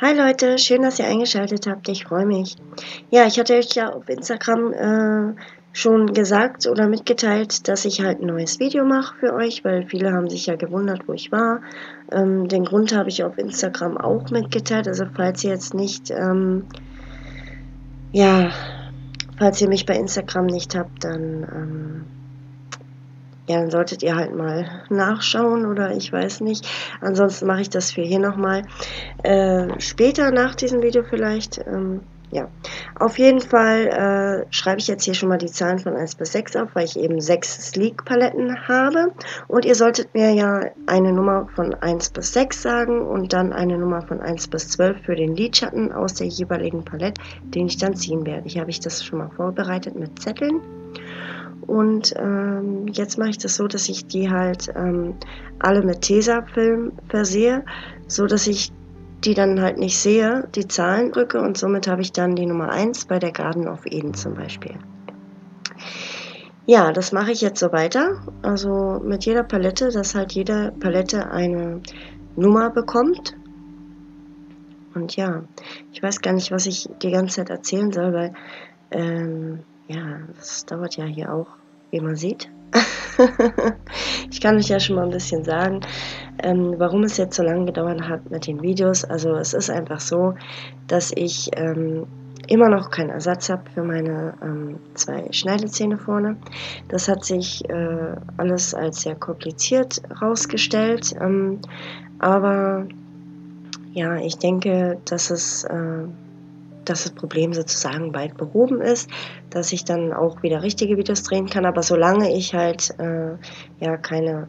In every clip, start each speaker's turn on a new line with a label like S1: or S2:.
S1: Hi Leute, schön, dass ihr eingeschaltet habt. Ich freue mich. Ja, ich hatte euch ja auf Instagram schon gesagt oder mitgeteilt, dass ich halt ein neues Video mache für euch, weil viele haben sich ja gewundert, wo ich war. Den Grund habe ich auf Instagram auch mitgeteilt. Also falls ihr jetzt nicht, ja, falls ihr mich bei Instagram nicht habt, ja, dann solltet ihr halt mal nachschauen oder ich weiß nicht. Ansonsten mache ich das für hier nochmal. Später nach diesem Video vielleicht. Ja, auf jeden Fall schreibe ich jetzt hier schon mal die Zahlen von 1 bis 6 auf, weil ich eben 6 Sleek-Paletten habe. Und ihr solltet mir ja eine Nummer von 1 bis 6 sagen und dann eine Nummer von 1 bis 12 für den Lidschatten aus der jeweiligen Palette, den ich dann ziehen werde. Hier habe ich das schon mal vorbereitet mit Zetteln. Und jetzt mache ich das so, dass ich die halt alle mit Tesafilm versehe, so dass ich die dann halt nicht sehe, die Zahlen drücke und somit habe ich dann die Nummer 1 bei der Garden of Eden zum Beispiel. Ja, das mache ich jetzt so weiter, also mit jeder Palette, dass halt jede Palette eine Nummer bekommt. Und ja, ich weiß gar nicht, was ich die ganze Zeit erzählen soll, weil ja, das dauert ja hier auch, wie man sieht. Ich kann euch ja schon mal ein bisschen sagen, warum es jetzt so lange gedauert hat mit den Videos. Also es ist einfach so, dass ich immer noch keinen Ersatz habe für meine 2 Schneidezähne vorne. Das hat sich alles als sehr kompliziert herausgestellt, aber ja, ich denke, dass das Problem sozusagen bald behoben ist, dass ich dann auch wieder richtige Videos drehen kann. Aber solange ich halt ja keine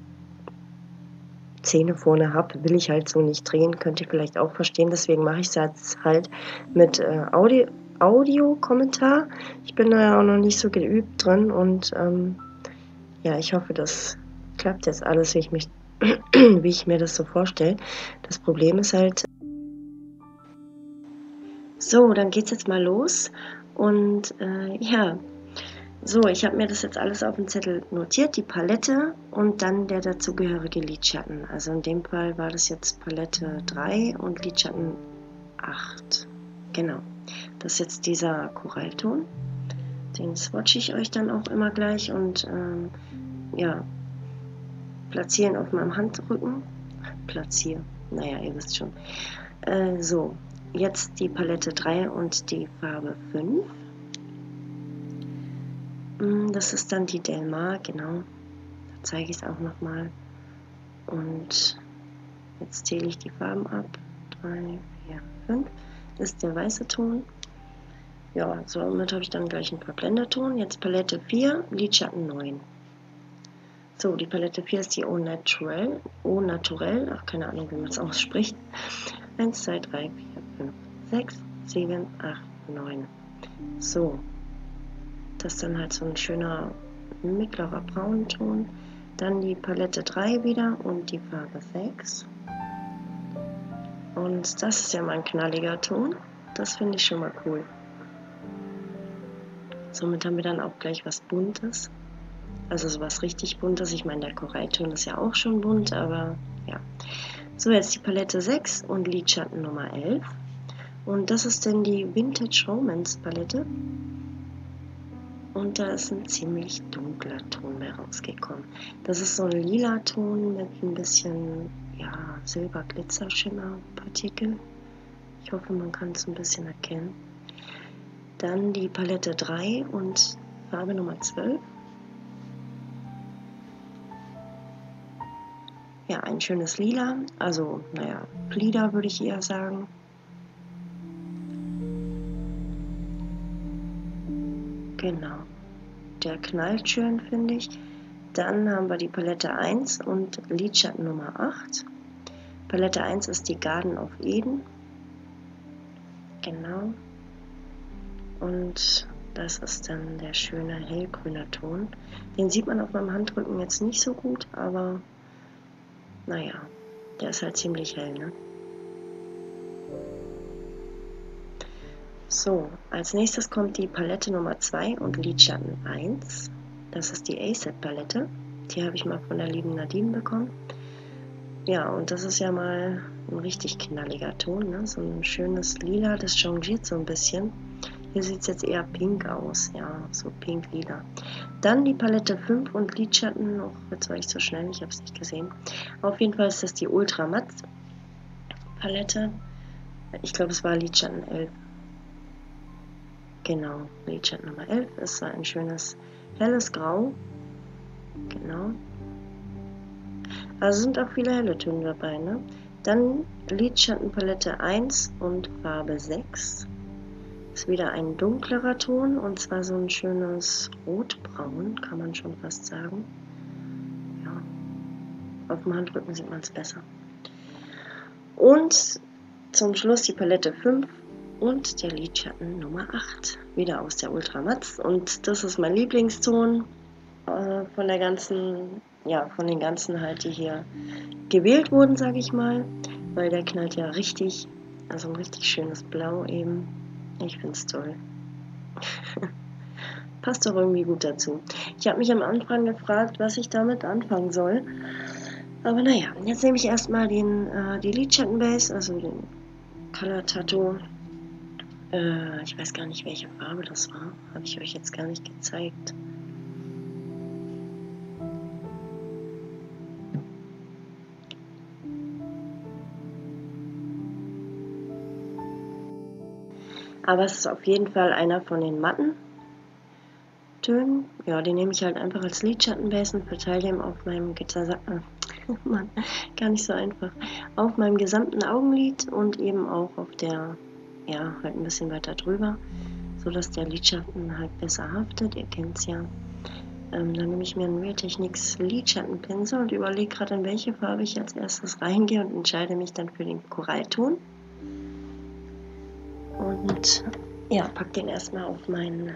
S1: Zähne vorne habe, will ich halt so nicht drehen. Könnt ihr vielleicht auch verstehen. Deswegen mache ich es jetzt halt mit Audio-Kommentar. Ich bin da ja auch noch nicht so geübt drin und ja, ich hoffe, das klappt jetzt alles, wie ich mir das so vorstelle. Das Problem ist halt, so, dann geht's jetzt mal los und ja, so, ich habe mir das jetzt alles auf dem Zettel notiert, die Palette und dann der dazugehörige Lidschatten. Also in dem Fall war das jetzt Palette 3 und Lidschatten 8. Genau, das ist jetzt dieser Korallton. Den swatche ich euch dann auch immer gleich und ja, platzieren auf meinem Handrücken. Platzieren, naja, ihr wisst schon. So, jetzt die Palette 3 und die Farbe 5. Das ist dann die Del Mar, genau. Da zeige ich es auch nochmal. Und jetzt zähle ich die Farben ab. 3, 4, 5. Das ist der weiße Ton. Ja, somit habe ich dann gleich einen Verblenderton. Jetzt Palette 4, Lidschatten 9. So, die Palette 4 ist die Au Naturel. Au Naturel, ach, keine Ahnung, wie man es ausspricht. 1, 2, 3, 4, 5, 6, 7, 8, 9. So, das ist dann halt so ein schöner mittlerer Braunton. Dann die Palette 3 wieder und die Farbe 6. Und das ist ja mal ein knalliger Ton. Das finde ich schon mal cool. Somit haben wir dann auch gleich was Buntes. Also sowas richtig Buntes. Ich meine, der Korallton ist ja auch schon bunt, aber ja. So, jetzt die Palette 6 und Lidschatten Nummer 11. Und das ist dann die Vintage Romance Palette. Und da ist ein ziemlich dunkler Ton mehr rausgekommen. Das ist so ein lila Ton mit ein bisschen, ja, Silber-Glitzer-Schimmer-Partikel. Ich hoffe, man kann es ein bisschen erkennen. Dann die Palette 3 und Farbe Nummer 12. Ja, ein schönes Lila, also, naja, Flieder würde ich eher sagen. Genau, der knallt schön, finde ich. Dann haben wir die Palette 1 und Lidschatten Nummer 8. Palette 1 ist die Garden of Eden. Genau. Und das ist dann der schöne hellgrüne Ton. Den sieht man auf meinem Handrücken jetzt nicht so gut, aber naja, der ist halt ziemlich hell, ne? So, als nächstes kommt die Palette Nummer 2 und Lidschatten 1. Das ist die A-Set Palette. Die habe ich mal von der lieben Nadine bekommen. Ja, und das ist ja mal ein richtig knalliger Ton, ne? So ein schönes Lila, das changiert so ein bisschen. Hier sieht es jetzt eher pink aus, ja, so pink-lila. Dann die Palette 5 und Lidschatten, oh, jetzt war ich so schnell, ich habe es nicht gesehen. Auf jeden Fall ist das die Ultra Matt Palette. Ich glaube, es war Lidschatten 11. Genau, Lidschatten Nummer 11. Es war ein schönes helles Grau. Genau. Also sind auch viele helle Töne dabei, ne? Dann Lidschattenpalette 1 und Farbe 6. Ist wieder ein dunklerer Ton und zwar so ein schönes Rotbraun, kann man schon fast sagen. Ja, auf dem Handrücken sieht man es besser. Und zum Schluss die Palette 5 und der Lidschatten Nummer 8. Wieder aus der Ultramatt. Und das ist mein Lieblingston von der ganzen, ja, von den ganzen halt, die hier gewählt wurden, sage ich mal. Weil der knallt ja richtig, also ein richtig schönes Blau eben. Ich finde es toll. Passt doch irgendwie gut dazu. Ich habe mich am Anfang gefragt, was ich damit anfangen soll. Aber naja, jetzt nehme ich erstmal die Lidschattenbase, also den Color Tattoo. Ich weiß gar nicht, welche Farbe das war. Habe ich euch jetzt gar nicht gezeigt. Aber es ist auf jeden Fall einer von den matten Tönen. Ja, den nehme ich halt einfach als Lidschattenbase und verteile den auf meinem Mann, gar nicht so einfach. Auf meinem gesamten Augenlid und eben auch auf der, ja, halt ein bisschen weiter drüber, sodass der Lidschatten halt besser haftet. Ihr kennt es ja. Dann nehme ich mir einen Real Techniques Lidschattenpinsel und überlege gerade, in welche Farbe ich als erstes reingehe und entscheide mich dann für den Korallton. Und ja, pack den erstmal auf mein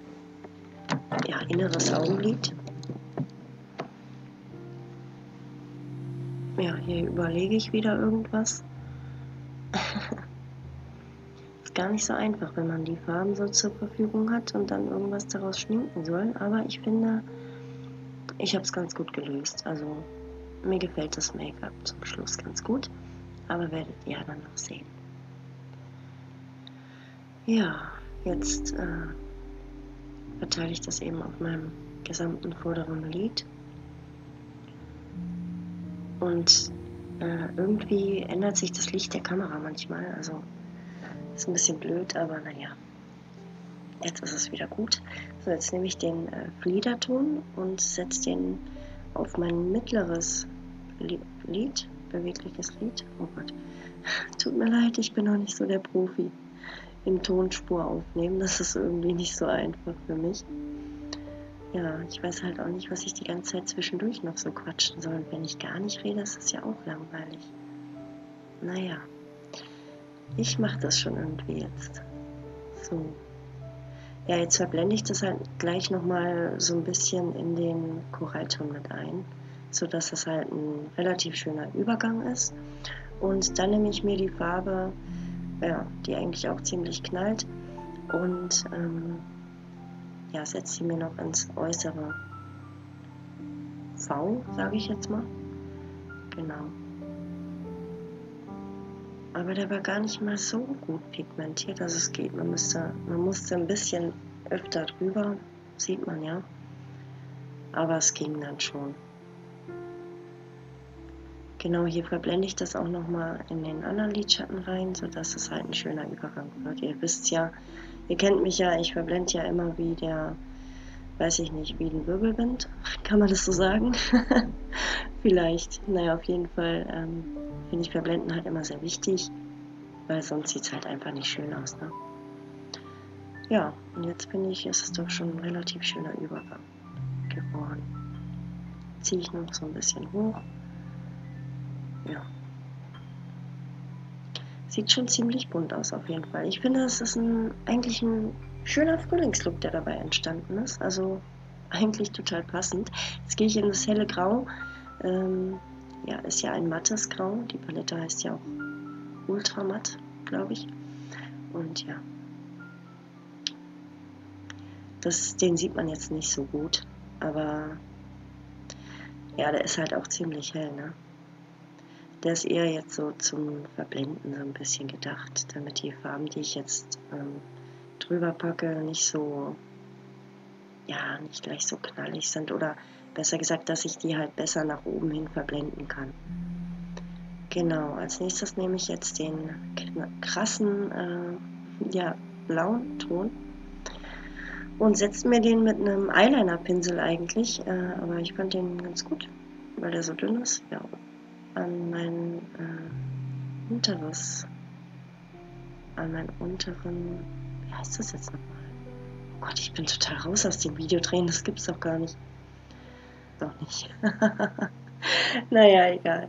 S1: inneres Augenlid. Ja, hier überlege ich wieder irgendwas. Ist gar nicht so einfach, wenn man die Farben so zur Verfügung hat und dann irgendwas daraus schminken soll. Aber ich finde, ich habe es ganz gut gelöst. Also mir gefällt das Make-up zum Schluss ganz gut. Aber werdet ihr ja dann noch sehen. Ja, jetzt verteile ich das eben auf meinem gesamten vorderen Lid. Und irgendwie ändert sich das Licht der Kamera manchmal. Also ist ein bisschen blöd, aber naja. Jetzt ist es wieder gut. So, jetzt nehme ich den Fliederton und setze den auf mein mittleres Lid, bewegliches Lid. Oh Gott, tut mir leid, ich bin noch nicht so der Profi im Tonspur aufnehmen. Das ist irgendwie nicht so einfach für mich. Ja, ich weiß halt auch nicht, was ich die ganze Zeit zwischendurch noch so quatschen soll. Und wenn ich gar nicht rede, ist es ja auch langweilig. Naja, ich mache das schon irgendwie jetzt. So. Ja, jetzt verblende ich das halt gleich nochmal so ein bisschen in den Korallton mit ein, sodass das halt ein relativ schöner Übergang ist. Und dann nehme ich mir die Farbe, ja, die eigentlich auch ziemlich knallt, und ja, setze sie mir noch ins äußere V, sage ich jetzt mal. Genau. Aber der war gar nicht mal so gut pigmentiert, also es geht. Man musste ein bisschen öfter drüber, sieht man ja. Aber es ging dann schon. Genau, hier verblende ich das auch nochmal in den anderen Lidschatten rein, sodass es halt ein schöner Übergang wird. Ihr wisst ja, ihr kennt mich ja, ich verblende ja immer wie der, weiß ich nicht, wie ein Wirbelwind. Kann man das so sagen? Vielleicht. Naja, auf jeden Fall finde ich Verblenden halt immer sehr wichtig, weil sonst sieht es halt einfach nicht schön aus, ne? Ja, und jetzt finde ich, ist es doch schon ein relativ schöner Übergang geworden. Ziehe ich noch so ein bisschen hoch. Ja. Sieht schon ziemlich bunt aus auf jeden Fall. Ich finde, es ist eigentlich ein schöner Frühlingslook, der dabei entstanden ist. Also eigentlich total passend. Jetzt gehe ich in das helle Grau. Ja, ist ja ein mattes Grau. Die Palette heißt ja auch Ultramatt, glaube ich. Und ja, den sieht man jetzt nicht so gut. Aber ja, der ist halt auch ziemlich hell, ne? Der ist eher jetzt so zum Verblenden so ein bisschen gedacht, damit die Farben, die ich jetzt drüber packe, nicht so, ja, nicht gleich so knallig sind oder besser gesagt, dass ich die halt besser nach oben hin verblenden kann. Genau, als nächstes nehme ich jetzt den krassen, ja, blauen Ton und setze mir den mit einem Eyeliner-Pinsel eigentlich, aber ich fand den ganz gut, weil der so dünn ist, ja, an mein an meinen unteren, wie heißt das jetzt nochmal? Oh Gott, ich bin total raus aus dem Videodrehen, das gibt's doch gar nicht. Doch nicht. Naja, egal.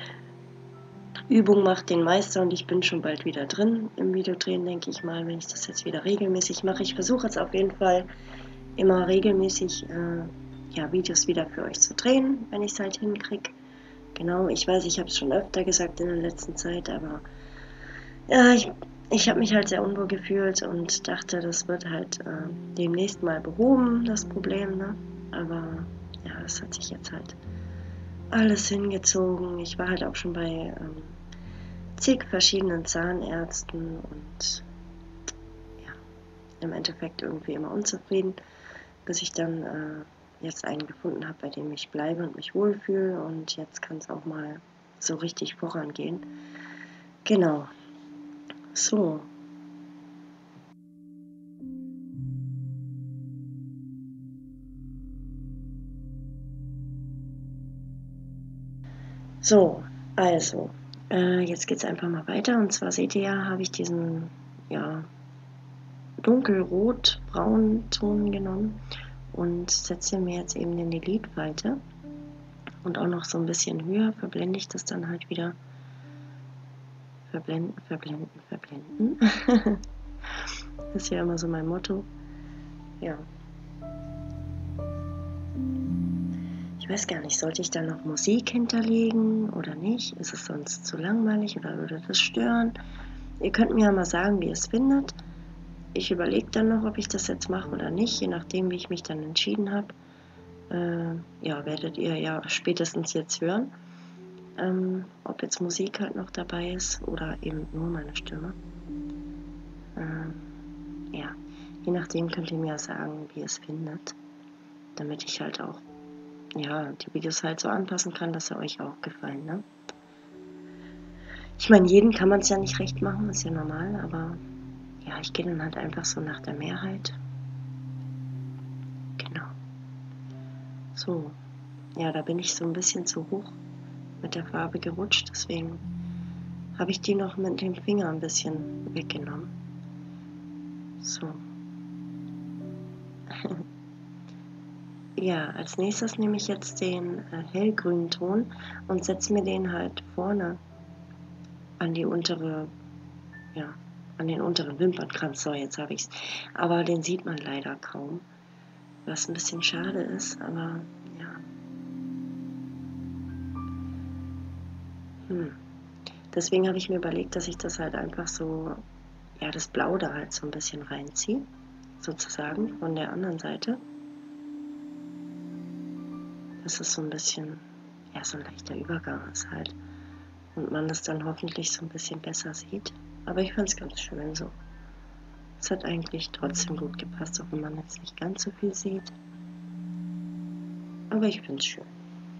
S1: Übung macht den Meister und ich bin schon bald wieder drin im Videodrehen, denke ich mal, wenn ich das jetzt wieder regelmäßig mache. Ich versuche jetzt auf jeden Fall immer regelmäßig ja, Videos wieder für euch zu drehen, wenn ich es halt hinkriege. Genau, ich weiß, ich habe es schon öfter gesagt in der letzten Zeit, aber ja, ich habe mich halt sehr unwohl gefühlt und dachte, das wird halt demnächst mal behoben, das Problem, ne? Aber ja, das hat sich jetzt halt alles hingezogen. Ich war halt auch schon bei zig verschiedenen Zahnärzten und ja, im Endeffekt irgendwie immer unzufrieden, bis ich dann jetzt einen gefunden habe, bei dem ich bleibe und mich wohlfühle und jetzt kann es auch mal so richtig vorangehen. Genau. So. So, also, jetzt geht es einfach mal weiter. Und zwar seht ihr ja, habe ich diesen, ja, dunkelrot-braunen Ton genommen und setze mir jetzt eben in die Lidfalte. Und auch noch so ein bisschen höher verblende ich das dann halt wieder. Verblenden, verblenden, verblenden. Das ist ja immer so mein Motto. Ja. Ich weiß gar nicht, sollte ich da noch Musik hinterlegen oder nicht? Ist es sonst zu langweilig oder würde das stören? Ihr könnt mir ja mal sagen, wie ihr es findet. Ich überlege dann noch, ob ich das jetzt mache oder nicht, je nachdem, wie ich mich dann entschieden habe. Ja, werdet ihr ja spätestens jetzt hören, ob jetzt Musik halt noch dabei ist oder eben nur meine Stimme. Ja, je nachdem könnt ihr mir ja sagen, wie ihr es findet, damit ich halt auch, ja, die Videos halt so anpassen kann, dass sie euch auch gefallen, ne? Ich meine, jeden kann man es ja nicht recht machen, ist ja normal, aber ja, ich gehe dann halt einfach so nach der Mehrheit. Genau. So, ja, da bin ich so ein bisschen zu hoch mit der Farbe gerutscht, deswegen habe ich die noch mit dem Finger ein bisschen weggenommen. So. Ja, als nächstes nehme ich jetzt den hellgrünen Ton und setze mir den halt vorne an die untere, ja, an den unteren Wimpernkranz. So, jetzt habe ich es. Aber den sieht man leider kaum, was ein bisschen schade ist, aber ja. Deswegen habe ich mir überlegt, dass ich das halt einfach so, ja, das Blau da halt so ein bisschen reinziehe, sozusagen von der anderen Seite. Das ist so ein bisschen, ja, so ein leichter Übergang ist halt. Und man das dann hoffentlich so ein bisschen besser sieht. Aber ich fand es ganz schön so. Es hat eigentlich trotzdem gut gepasst, auch wenn man jetzt nicht ganz so viel sieht. Aber ich finde es schön.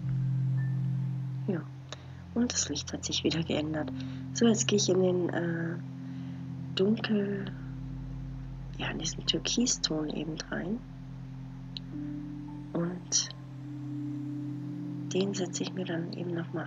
S1: Ja. Und das Licht hat sich wieder geändert. So, jetzt gehe ich in den dunkel, ja, in diesen Türkiston eben rein. Und den setze ich mir dann eben nochmal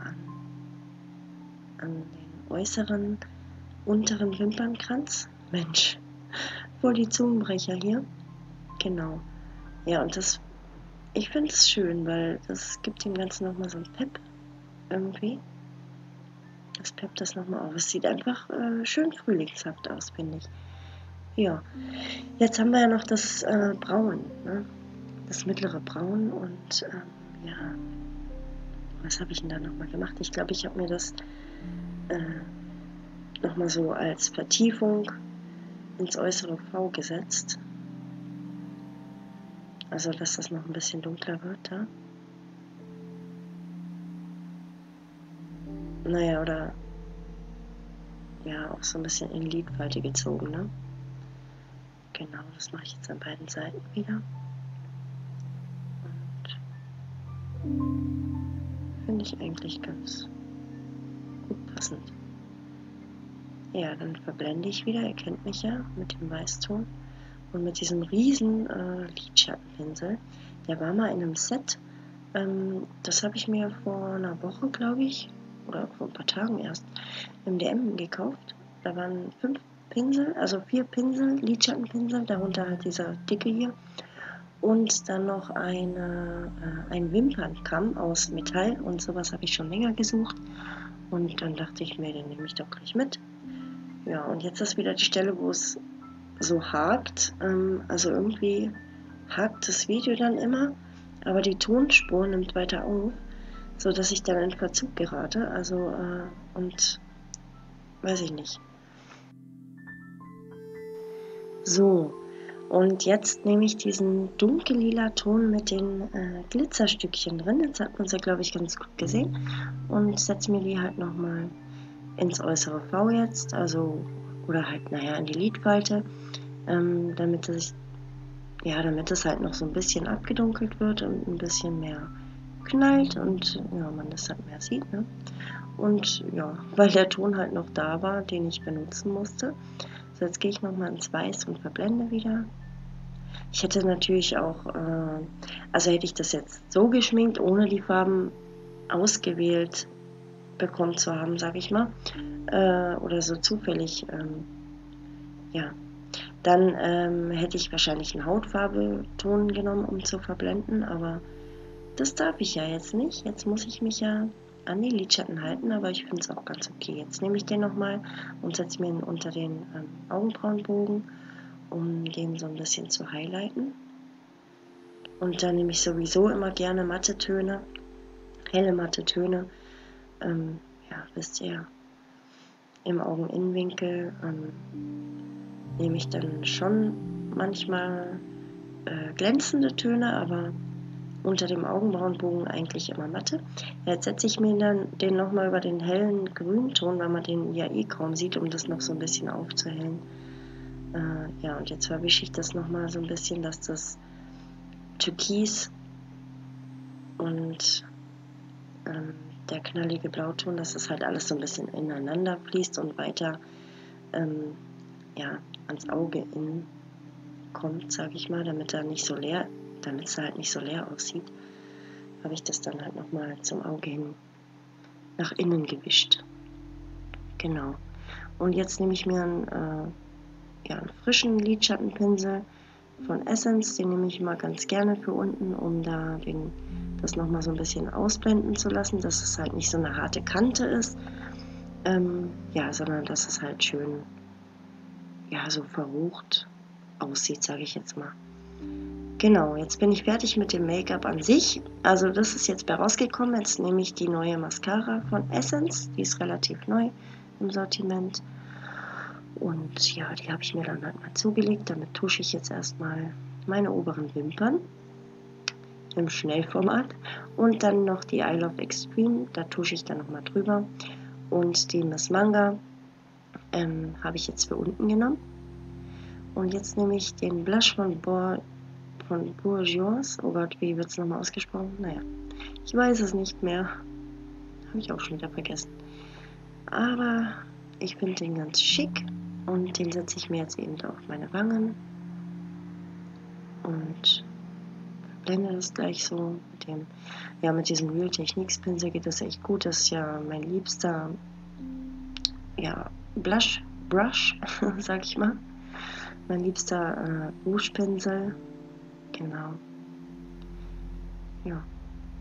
S1: an den äußeren, unteren Wimpernkranz. Mensch, voll die Zungenbrecher hier. Genau. Ja, und das, ich finde es schön, weil das gibt dem Ganzen nochmal so ein Pep irgendwie. Das peppt das nochmal auf. Es sieht einfach schön frühlingshaft aus, finde ich. Ja, jetzt haben wir ja noch das Braun, ne? Das mittlere Braun und ja, was habe ich denn da nochmal gemacht? Ich glaube, ich habe mir das nochmal so als Vertiefung ins äußere V gesetzt. Also, dass das noch ein bisschen dunkler wird da. naja, oder ja, auch so ein bisschen in Lidfalte gezogen, ne? Genau, das mache ich jetzt an beiden Seiten wieder. Und finde ich eigentlich ganz gut passend. Ja, dann verblende ich wieder, ihr kennt mich ja, mit dem Weißton. Und mit diesem riesen Lidschattenpinsel, der war mal in einem Set. Das habe ich mir vor einer Woche, glaube ich, oder vor ein paar Tagen erst, im DM gekauft. Da waren 5 Pinsel, also 4 Pinsel, Lidschattenpinsel, darunter halt dieser dicke hier. Und dann noch ein Wimpernkamm aus Metall und sowas habe ich schon länger gesucht. Und dann dachte ich mir, den nehme ich doch gleich mit. Ja, und jetzt ist wieder die Stelle, wo es so hakt. Also irgendwie hakt das Video dann immer, aber die Tonspur nimmt weiter auf, sodass ich dann in Verzug gerate. Also, und weiß ich nicht. So, und jetzt nehme ich diesen dunkellila Ton mit den Glitzerstückchen drin. Jetzt hat man es ja, glaube ich, ganz gut gesehen. Und setze mir die halt nochmal ins äußere V jetzt, also, oder halt, naja, in die Lidfalte, damit es halt noch so ein bisschen abgedunkelt wird und ein bisschen mehr knallt und ja, man das halt mehr sieht, ne? Und ja, weil der Ton halt noch da war, den ich benutzen musste. So, jetzt gehe ich nochmal ins Weiß und verblende wieder. Ich hätte natürlich auch, also hätte ich das jetzt so geschminkt, ohne die Farben ausgewählt bekommen zu haben, sage ich mal, oder so zufällig, ja, dann hätte ich wahrscheinlich einen Hautfarbeton genommen, um zu verblenden, aber das darf ich ja jetzt nicht. Jetzt muss ich mich ja an die Lidschatten halten, aber ich finde es auch ganz okay. Jetzt nehme ich den nochmal und setze mir ihn unter den Augenbrauenbogen, um den so ein bisschen zu highlighten. Und dann nehme ich sowieso immer gerne matte Töne, helle matte Töne. Ja, wisst ihr, im Augeninnenwinkel nehme ich dann schon manchmal glänzende Töne, aber unter dem Augenbrauenbogen eigentlich immer matte. Jetzt setze ich mir dann den nochmal über den hellen Grünton, weil man den ja eh kaum sieht, um das noch so ein bisschen aufzuhellen. Ja, und jetzt verwische ich das nochmal so ein bisschen, dass das Türkis und der knallige Blauton, dass das halt alles so ein bisschen ineinander fließt und weiter ja, ans Auge innen kommt, sage ich mal, damit es halt nicht so leer aussieht, habe ich das dann halt nochmal zum Auge hin nach innen gewischt. Genau. Und jetzt nehme ich mir einen frischen Lidschattenpinsel von Essence, den nehme ich immer ganz gerne für unten, um da das nochmal so ein bisschen ausblenden zu lassen, dass es halt nicht so eine harte Kante ist, ja, sondern dass es halt schön, ja, so verrucht aussieht, sage ich jetzt mal. Genau, jetzt bin ich fertig mit dem Make-up an sich. Also das ist jetzt bei rausgekommen. Jetzt nehme ich die neue Mascara von Essence. Die ist relativ neu im Sortiment. Und ja, die habe ich mir dann halt mal zugelegt. Damit tusche ich jetzt erstmal meine oberen Wimpern im Schnellformat. Und dann noch die I Love Extreme. Da tusche ich dann nochmal drüber. Und die Miss Manga habe ich jetzt für unten genommen. Und jetzt nehme ich den Blush von Bourjois. Oh Gott, wie wird es nochmal ausgesprochen? Naja, ich weiß es nicht mehr. Habe ich auch schon wieder vergessen. Aber ich finde den ganz schick und den setze ich mir jetzt eben auf meine Wangen und blende das gleich so mit diesem Real Techniques Pinsel geht das echt gut. Das ist ja mein liebster Brush, sag ich mal. Mein liebster Rouge-Pinsel. Genau. Ja.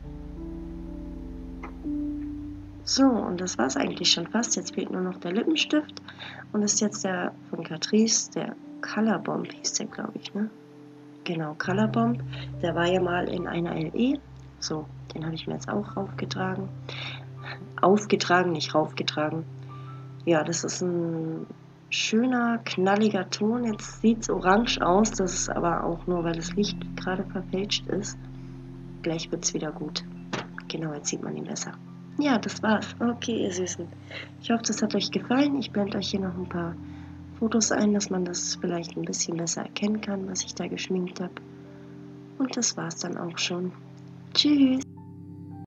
S1: So, und das war es eigentlich schon fast. Jetzt fehlt nur noch der Lippenstift. Und das ist jetzt der von Catrice, der Color Bomb hieß der, glaube ich, ne? Genau, Color Bomb. Der war ja mal in einer LE. So, den habe ich mir jetzt auch raufgetragen. Aufgetragen, nicht raufgetragen. Ja, das ist ein schöner, knalliger Ton. Jetzt sieht es orange aus. Das ist aber auch nur, weil das Licht gerade verfälscht ist. Gleich wird es wieder gut. Genau, jetzt sieht man ihn besser. Ja, das war's. Okay, ihr Süßen. Ich hoffe, das hat euch gefallen. Ich blende euch hier noch ein paar Fotos ein, dass man das vielleicht ein bisschen besser erkennen kann, was ich da geschminkt habe. Und das war's dann auch schon. Tschüss.